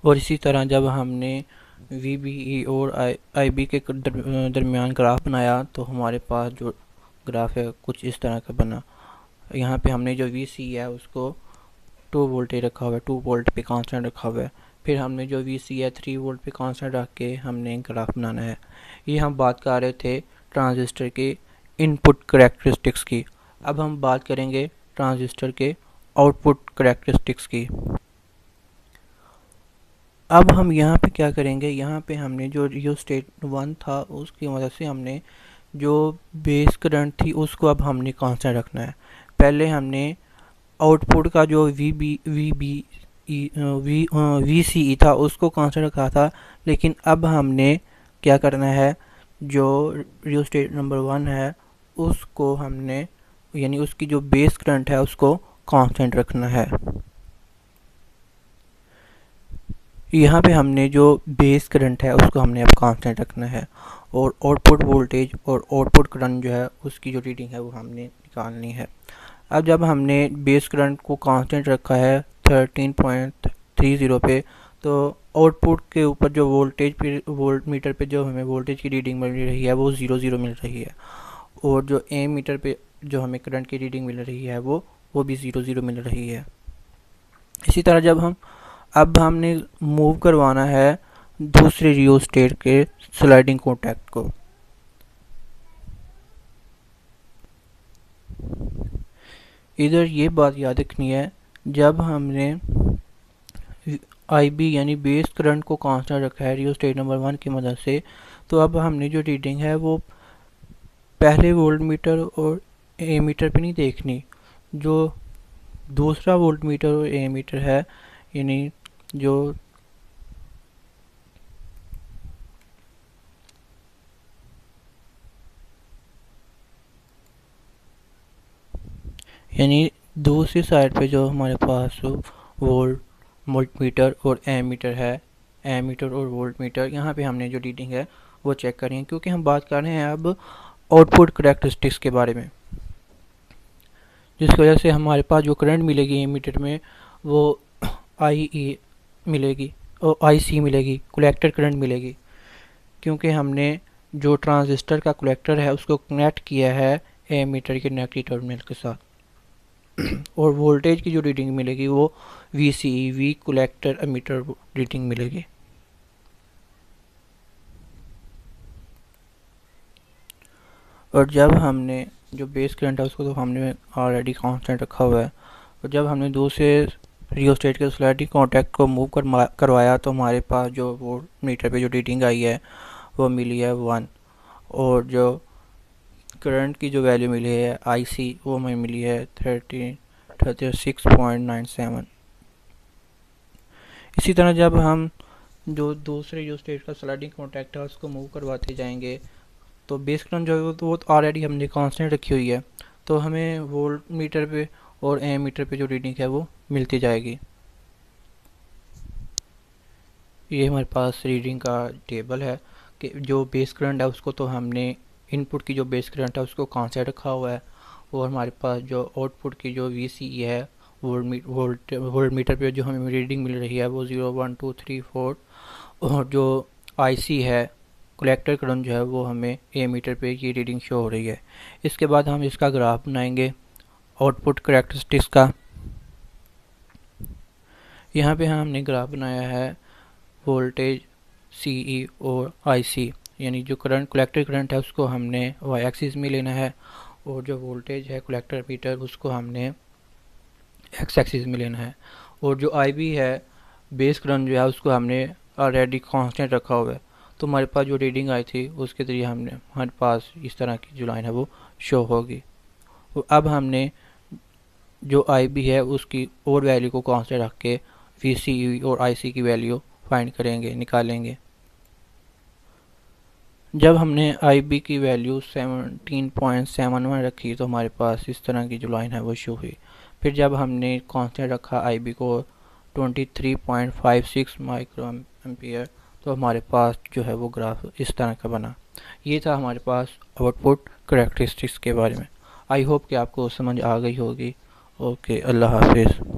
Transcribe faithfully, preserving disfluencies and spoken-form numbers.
और इसी तरह जब हमने वी बी ई और आई आई बी के दर, दरमियान ग्राफ बनाया तो हमारे पास जो ग्राफ है कुछ इस तरह का बना। यहाँ पे हमने जो वी सी है उसको टू वोल्टेज रखा हुआ है, टू वोल्ट पे कांस्टेंट रखा हुआ है। फिर हमने जो वी सी है थ्री वोल्ट पे कांस्टेंट रख के हमने ग्राफ बनाना है। ये हम बात कर रहे थे ट्रांजिस्टर के इनपुट करेक्टरिस्टिक्स की। अब हम बात करेंगे ट्रांजिस्टर के आउटपुट करेक्टरिस्टिक्स की। अब हम यहाँ पे क्या करेंगे, यहाँ पे हमने जो रियोस्टेट वन था उसकी मदद से हमने जो बेस करंट थी उसको अब हमने कांस्टेंट रखना है। पहले हमने आउटपुट का जो V B V B V V C E था उसको कांस्टेंट रखा था, लेकिन अब हमने क्या करना है, जो रियोस्टेट नंबर वन है उसको हमने यानी उसकी जो बेस करंट है उसको कांस्टेंट रखना है। यहाँ पे हमने जो बेस करंट है उसको हमने अब कांस्टेंट रखना है और आउटपुट वोल्टेज और आउटपुट करंट जो है उसकी जो रीडिंग है वो हमने निकालनी है। अब जब हमने बेस करंट को कांस्टेंट रखा है थर्टीन पॉइंट थ्री ज़ीरो पे, तो आउटपुट के ऊपर जो वोल्टेज पे वोल्ट मीटर पे जो हमें वोल्टेज की रीडिंग मिल रही है वो ज़ीरो ज़ीरो मिल रही है, और जो एम मीटर पे जो हमें करंट की रीडिंग मिल रही है वो वो भी ज़ीरो ज़ीरो मिल रही है। इसी तरह जब हम अब हमने मूव करवाना है दूसरे रियोस्टेट के स्लाइडिंग कॉन्टैक्ट को। इधर ये बात याद रखनी है, जब हमने आई बी यानी बेस करंट को कांस्टेंट रखा है रियोस्टेट नंबर वन की मदद से, तो अब हमने जो रीडिंग है वो पहले वोल्ट मीटर और ए मीटर पे नहीं देखनी, जो दूसरा वोल्ट मीटर और ए मीटर है यानी जो यानी दूसरी साइड पे जो हमारे पास वोल्ट वोल्ट मीटर और एम मीटर है, एम मीटर और वोल्ट मीटर, यहाँ पे हमने जो रीडिंग है वो चेक करेंगे, क्योंकि हम बात कर रहे हैं अब आउटपुट करेक्टरिस्टिक्स के बारे में, जिसकी वजह से हमारे पास जो करंट मिलेगी एम मीटर में वो आई ई मिलेगी और आई सी मिलेगी, कलेक्टर करंट मिलेगी, क्योंकि हमने जो ट्रांजिस्टर का कलेक्टर है उसको कनेक्ट किया है एम मीटर के नेगेटिव टर्मिनल के साथ। और वोल्टेज की जो रीडिंग मिलेगी वो V C E V collector ammeter reading मिलेगी। और जब हमने जो बेस करंट है उसको तो हमने ऑलरेडी कांस्टेंट रखा हुआ है, और जब हमने दूसरे रियोस्टेट के स्लाइडिंग कॉन्टैक्ट को मूव कर करवाया तो हमारे पास जो वो मीटर पे जो रीडिंग आई है वो मिली है वन, और जो करंट की जो वैल्यू मिली है आई सी वो हमें मिली है thirty thirty six point nine seven. इसी तरह जब हम जो दूसरे रियोस्टेट का स्लाइडिंग कॉन्टैक्ट है उसको मूव करवाते जाएंगे तो बेस करंट जो है तो वो ऑलरेडी हमने कांस्टेंट रखी हुई है, तो हमें वोल्ट मीटर पे और एम मीटर पे जो रीडिंग है वो मिलती जाएगी। ये हमारे पास रीडिंग का टेबल है कि जो बेस करंट है उसको तो हमने इनपुट की जो बेस करंट है उसको कांस्टेंट रखा हुआ है, और हमारे पास जो आउटपुट की जो वी सी ई है volt me volt voltmeter पे जो हमें रीडिंग मिल रही है वो zero one two three four, और जो आई सी है कलेक्टर करंट जो है वो हमें ए मीटर पे ये रीडिंग शो हो रही है। इसके बाद हम इसका ग्राफ बनाएंगे आउटपुट करेक्टरिस्टिक्स का। यहाँ पे हमने ग्राफ बनाया है वोल्टेज सी ई और आई सी, यानी जो करंट कलेक्टर करंट है उसको हमने वाई एक्सिस में लेना है, और जो वोल्टेज है कलेक्टर मीटर उसको हमने एक्स एक्सिस में लेना है, और जो आई बी है बेस करंट जो है उसको हमने ऑलरेडी कांस्टेंट रखा हुआ है। तो हमारे पास जो रीडिंग आई थी उसके जरिए हमने हमारे पास इस तरह की जो लाइन है वो शो होगी। तो अब हमने जो आई बी है उसकी और वैल्यू को कांस्टेंट रख के वी सी ई और आई सी की वैल्यू फाइंड करेंगे, निकालेंगे। जब हमने आई बी की value seventeen point seven one रखी तो हमारे पास इस तरह की जो लाइन है वो शो हुई। फिर जब हमने कांस्टेंट रखा आई बी को twenty three point five six micro ampere, तो हमारे पास जो है वो ग्राफ इस तरह का बना। ये था हमारे पास आउटपुट करेक्टरिस्टिक्स के बारे में। आई होप कि आपको समझ आ गई होगी। ओके, अल्लाह हाफिज़।